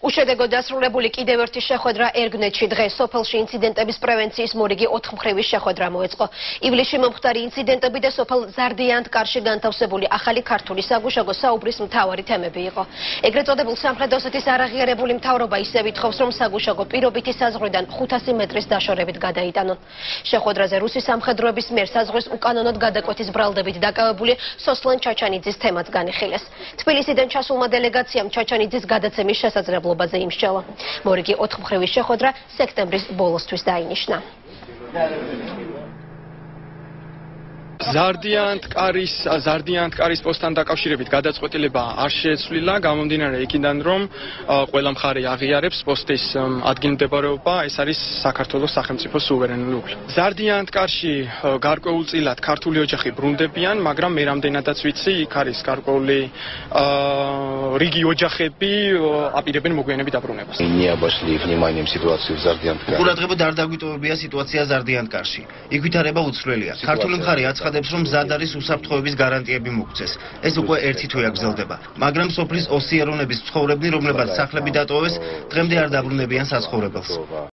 უშედეგოდ დასრულებული კიდევ ერთი შეხვედრა ერგნეთში დღეს სოფელში ინციდენტების პრევენციის მორიგი 4 მხრივი შეხვედრა მოეწყო. ივლისში მომხდარი ინციდენტები და სოფელ ზარდიანთკარში განთავსებული ახალი ქართული საგუშაგო საუბრის მთავარი თემები იყო. ეგრეთ წოდებულ სამხრეთ ოსეთის არაღიარებული მთავრობა ისევ ითხოვს, რომ საგუშაგო პირობითი საზღვრიდან 500 მეტრის დაშორებით გადაიტანონ. შეხვედრაზე რუსი სამხედროების მიერ საზღვრის უკანონოდ გადაკვეთის ბრალდებით დაკავებული სოსლან ჩაჩანიძის თემაც განიხილეს. თბილისიდან ჩასულმა დელეგაციამ ჩაჩანიძის გადაცემის შესაძლებლობაზე იმსჯელა. მორიგი 4 მხრივი შეხვედრა სექტემბრის ბოლოსთვის დაინიშნა. ზარდიანთკარის პოსტთან დაკავშირებით გადაწყვეტილება არ შეცვლილა, გამომდინარე იქიდან, რომ ყველა მხარე აღიარებს პოსტის ადგილმდებარეობა, ეს არის საქართველოს სახელმწიფო სუვერენული უფლება. ზარდიანთკარში გარკვეულწილად ქართული ოჯახი ბრუნდებიან, მაგრამ მე რამდენადაც ვიცი, იქ არის გარკვეული რიგი ოჯახები აპირებენ მოგვიანებით დაბრუნებას. Не обошли вниманием ситуацию в Зардиянткаре. ყურადღება არ დაგვიტოვებია სიტუაცია ზარდიანთკარში. იქ ვითარება უცვლელია. ქართული მხარე აცხადებს, რომ მზად არის უსაფრთხოების გარანტიები მოგცეს. ეს უკვე ერთი თვეა გრძელდება. მაგრამ სოფლის ოსიერონების ცხოვრებნი, რომლებაც სახლები დატოვეს, დღემდე არ დაბრუნებიან საცხოვრებელს.